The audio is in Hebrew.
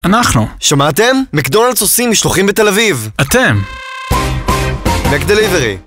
אנחנו. שמעתם? מקדונלדס עושים משלוחים בתל אביב. אתם. מקדליברי.